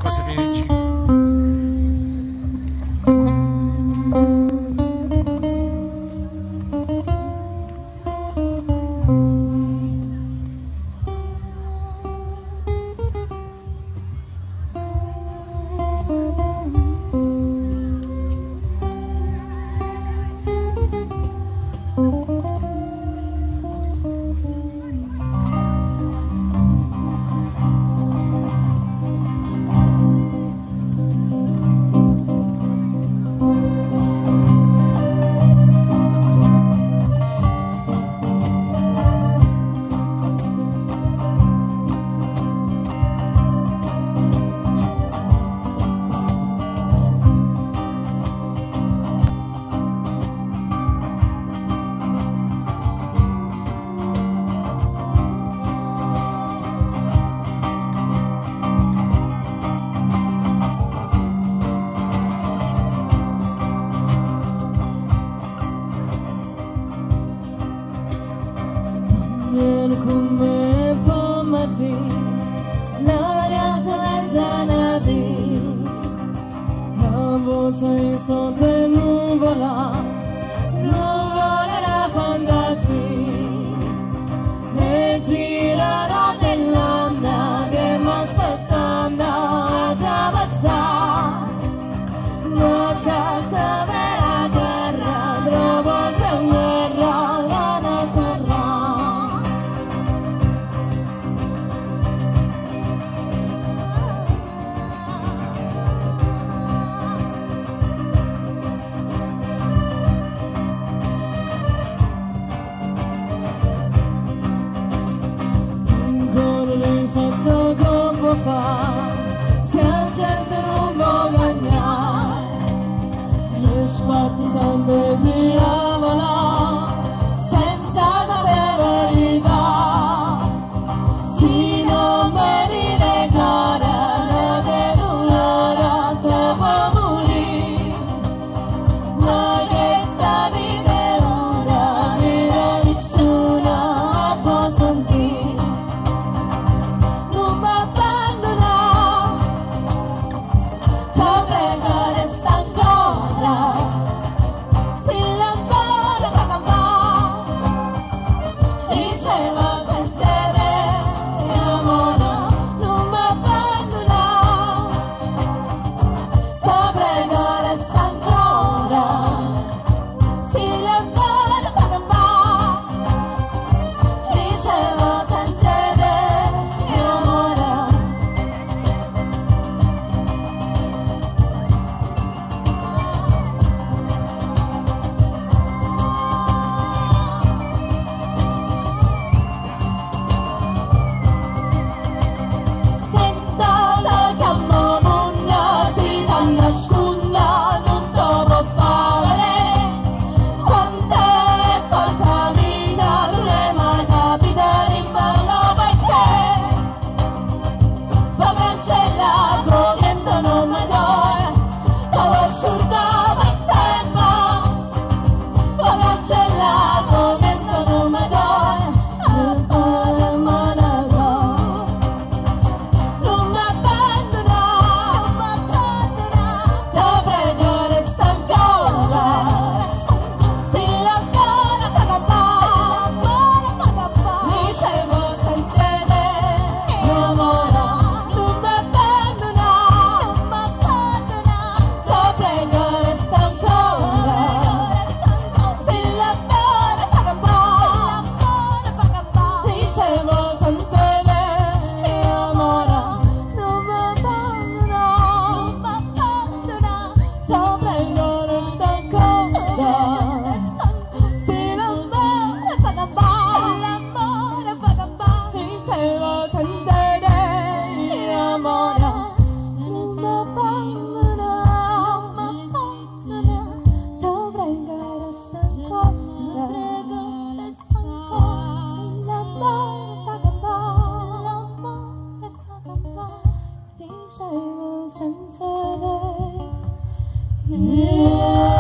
cose fine di G. Come pomati, l'aria diventa nadi, la voce sotto le nuvola, nuvolerà fantasi, e girerò dell'anda che mi aspettando ad avanzare, non casa vera terra, trovo c'è un guerra, la nasarà. Sotto come fa, si accende un po' bagnare, e sparti sempre di avola, senza sapere verità, si non vedi le care, le che un'ora se può morire, ma che sta vita ora, che nessuna può sentire. Senza te,